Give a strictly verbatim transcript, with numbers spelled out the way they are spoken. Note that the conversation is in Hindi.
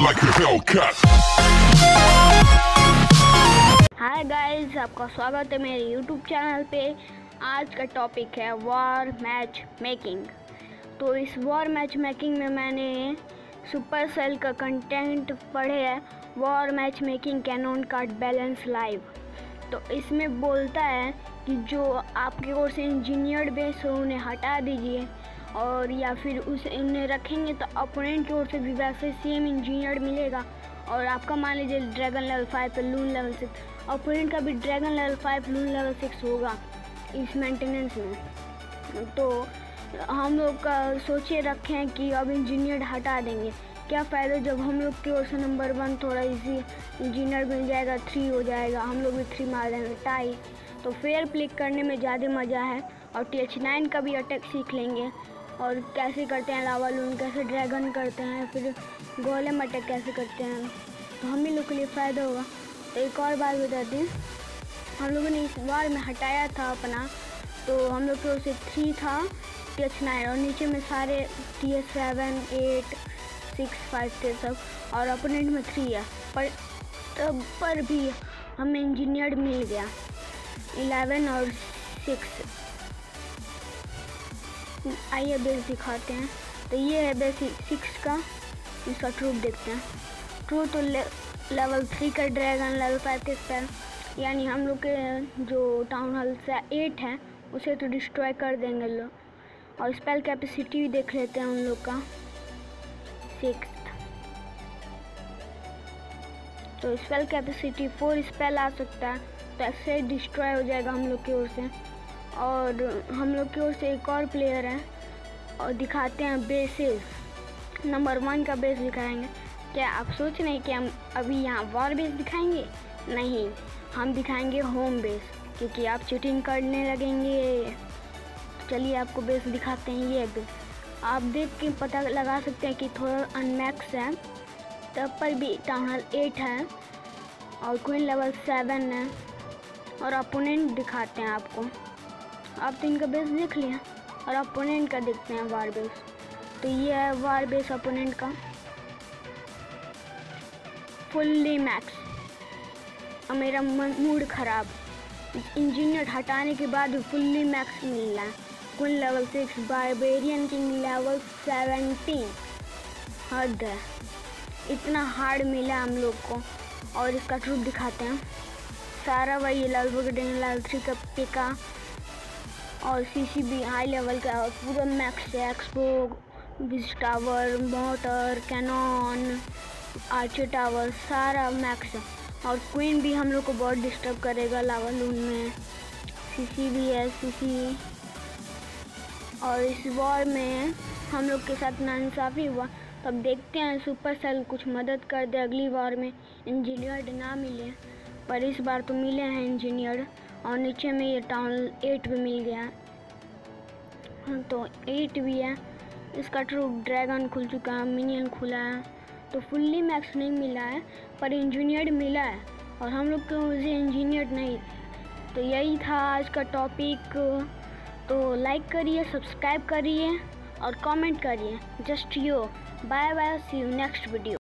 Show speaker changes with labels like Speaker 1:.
Speaker 1: like a Hellcat.
Speaker 2: Hi guys, आपका स्वागत है मेरे यूट्यूब चैनल पे। आज का टॉपिक है वॉर मैच मेकिंग। तो इस वॉर मैच मेकिंग में मैंने सुपरसेल का कंटेंट पढ़े है, war match making cannon card balance live. तो इसमें बोलता है कि जो आपके ओर से इंजीनियर्ड बेस हो उन्हें हटा दीजिए, और या फिर उसे उन्हें रखेंगे तो अपोनेंट की ओर से भी वैसे सेम इंजीनियर्ड मिलेगा। और आपका मान लीजिए ड्रैगन लेवल फाइव पे लून लेवल सिक्स, अपोनेंट का भी dragon level five loon level six होगा इस मेंटेनेंस में। तो हम लोग का सोचे रखे हैं कि अब इंजीनियर्ड हटा देंगे, क्या फ़ायदा जब हम लोग की ओर से नंबर वन थोड़ा इजी इंजीनियर मिल जाएगा, थ्री हो जाएगा, हम लोग भी थ्री मार देंगे टाई। तो फेयर प्ले करने में ज़्यादा मज़ा है। और टी एच नाइन का भी अटैक सीख लेंगे, और कैसे करते हैं लावा लून, कैसे ड्रैगन करते हैं, फिर गोलेम अटैक कैसे करते हैं, तो हम ही लोग के लिए फ़ायदा होगा। तो एक और बात बताते हैं, हम लोगों ने इस बार में हटाया था अपना, तो हम लोग की ओर से थ्री था टी एच नाइन, और नीचे में सारे T H seven eight six five थे सब, और अपोनेंट में थ्री है। पर तब पर भी हमें इंजीनियर्ड मिल गया इलेवन और सिक्स। आइए बेस दिखाते हैं। तो ये है बेस सिक्स का, इसका ट्रूप देखते हैं। ट्रू तो ले, लेवल थ्री का ड्रैगन, लेवल फाइव के स्पेल, यानी हम लोग के जो टाउन हॉल से एट है उसे तो डिस्ट्रॉय कर देंगे लोग। और स्पेल कैपेसिटी भी देख लेते हैं उन लोग का, सिक्स। तो स्पेल कैपेसिटी फोर स्पेल आ सकता है, तो ऐसे डिस्ट्रॉय हो जाएगा हम लोग की ओर से। और हम लोग की ओर से एक और प्लेयर है, और दिखाते हैं बेसेस। नंबर वन का बेस दिखाएंगे। क्या आप सोच रहे हैं कि हम अभी यहाँ वॉर बेस दिखाएंगे? नहीं, हम दिखाएंगे होम बेस, क्योंकि आप चीटिंग करने लगेंगे। चलिए आपको बेस दिखाते हैं। ये बेस आप देख के पता लगा सकते हैं कि थोड़ा अनमैक्स है, तब पर भी टाउन हॉल एट है और क्वीन लेवल सेवन है। और अपोनेंट दिखाते हैं आपको। आप तो इनका बेस देख लिया, और अपोनेंट का देखते हैं वार बेस। तो ये है वार बेस अपोनेंट का, फुल्ली मैक्स। और मेरा मूड ख़राब, इंजीनियर हटाने के बाद फुल्ली मैक्स मिल रहा है। Queen level six, barbarian king level seventeen, हद है, इतना हार्ड मिला हम लोग को। और इसका ट्रूप दिखाते हैं। सारा वही लेवल लेवल थ्री का पिका, और सीसी भी हाई लेवल का, और पूरा मैक्स है। Xbow, wiz tower, mortar, cannon, archer tower, सारा मैक्स है। और क्वीन भी हम लोग को बहुत डिस्टर्ब करेगा लावा लून में। सीसी भी है, सीसी। और इस वॉर में हम लोग के साथ नाइंसाफ़ी हुआ, तो अब देखते हैं सुपरसेल कुछ मदद कर दे अगली वॉर में, इंजीनियर्ड ना मिले। पर इस बार तो मिले हैं इंजीनियर्ड। और नीचे में ये टाउन एट भी मिल गया है, तो एट भी है। इसका ट्रूप ड्रैगन खुल चुका है, मिनियन खुला है। तो फुल्ली मैक्स नहीं मिला है, पर इंजीनियर्ड मिला है, और हम लोग को मुझे इंजीनियर्ड नहीं। तो यही था आज का टॉपिक। तो लाइक करिए, सब्सक्राइब करिए और कमेंट करिए। Just you, bye bye, see you next video.